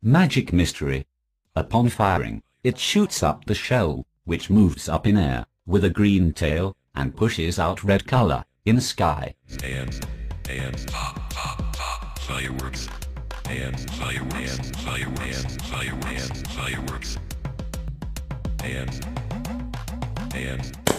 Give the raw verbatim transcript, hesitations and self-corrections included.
Magic Mystery. Upon firing, it shoots up the shell, which moves up in air, with a green tail, and pushes out red color, in sky. And, and, pop, pop, pop, fireworks. And, fire, and, fire, and, fire, and, fireworks. And, and.